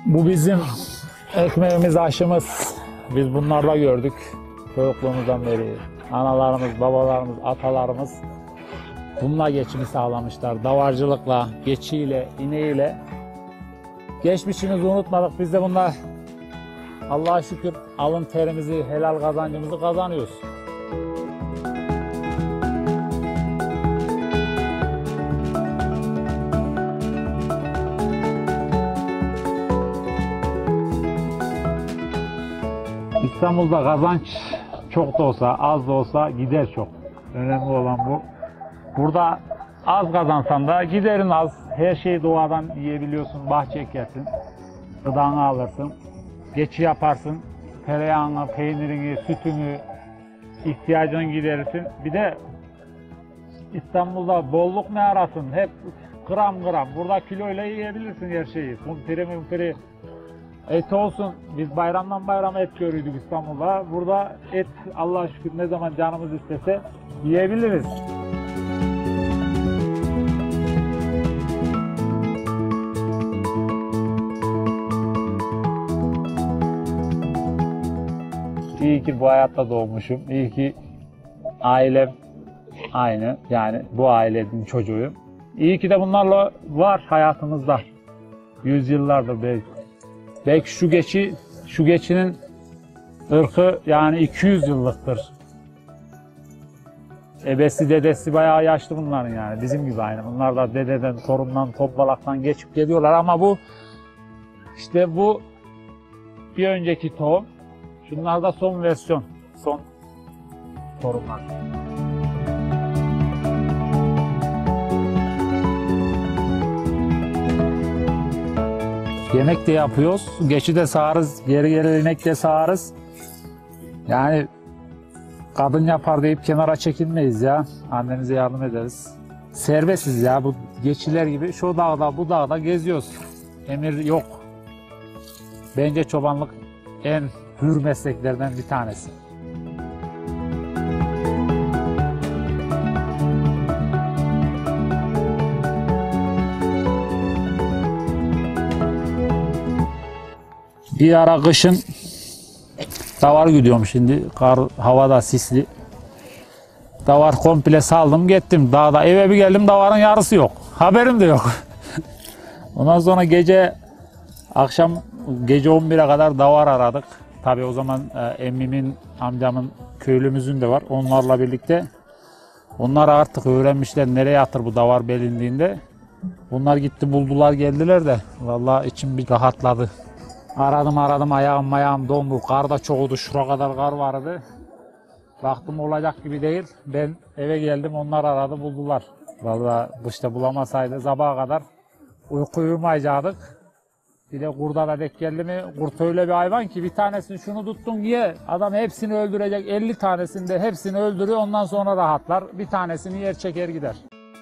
Bu bizim ekmeğimiz, aşımız. Biz bunlarla gördük çocukluğumuzdan beri. Analarımız, babalarımız, atalarımız bununla geçimi sağlamışlar. Davarcılıkla, geçiyle, ineğiyle. Geçmişimizi unutmadık. Biz de bunlar Allah'a şükür alın terimizi, helal kazancımızı kazanıyoruz. İstanbul'da kazanç çok da olsa, az da olsa gider çok. Önemli olan bu. Burada az kazansan da giderin az. Her şeyi doğadan yiyebiliyorsun, bahçe ekersin, gıdanı alırsın, geçi yaparsın, tereyağını, peynirini, sütünü, ihtiyacını giderirsin. Bir de İstanbul'da bolluk ne arasın? Hep gram gram. Burada kiloyla yiyebilirsin her şeyi. Kumpiri, et olsun. Biz bayramdan bayrama et görürdük İstanbul'da. Burada et Allah'a şükür ne zaman canımız istese yiyebiliriz. İyi ki bu hayatta doğmuşum. İyi ki ailem aynı. Yani bu ailenin çocuğuyum. İyi ki de bunlarla var hayatımızda. Yüzyıllardır belki. Belki şu geçinin ırkı yani 200 yıllıktır. Ebesi dedesi bayağı yaşlı bunların yani. Bizim gibi aynı. Bunlar da dededen, torundan, topbalaktan geçip geliyorlar ama bu işte bu bir önceki tohum. Şunlar da son versiyon, son torunlar. Yemek de yapıyoruz, geçi de sağarız, geri inek de sağarız. Yani kadın yapar deyip kenara çekilmeyiz ya, annemize yardım ederiz. Serbestiz ya, bu geçiler gibi şu dağda bu dağda geziyoruz. Emir yok. Bence çobanlık en hür mesleklerden bir tanesi. Bir ara kışın davar gidiyorum şimdi. Kar, havada sisli. Davar komple saldım gittim. Dağda eve bir geldim davarın yarısı yok. Haberim de yok. Ondan sonra akşam gece 11'e kadar davar aradık. Tabii o zaman emmimin, amcamın, köylümüzün de var. Onlarla birlikte. Onlar artık öğrenmişler nereye atır bu davar belindiğinde. Bunlar gitti buldular geldiler de. Vallahi içim bir rahatladı. Aradım ayağım dondu. Kar da çoğuldu. Şura kadar kar vardı. Baktım olacak gibi değil. Ben eve geldim onlar aradı buldular. Vallahi işte bulamasaydı sabaha kadar uyku uyumayacaktık. Bir de kurda da denk geldi mi? Kurt öyle bir hayvan ki bir tanesini şunu tuttun ye. Adam hepsini öldürecek. 50 tanesini de hepsini öldürüyor. Ondan sonra rahatlar. Bir tanesini yer çeker gider.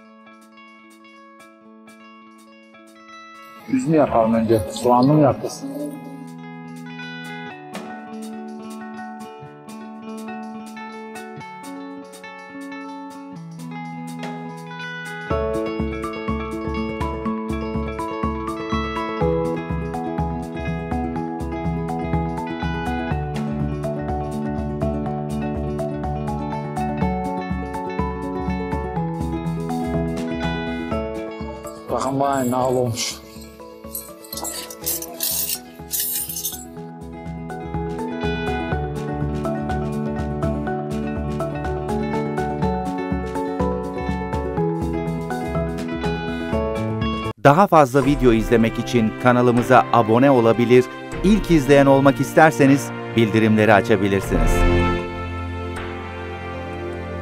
Biz mi yapalım önce? Soğanlı mı yapacağız? Bakın bana ne olmuş. Daha fazla video izlemek için kanalımıza abone olabilir, ilk izleyen olmak isterseniz bildirimleri açabilirsiniz.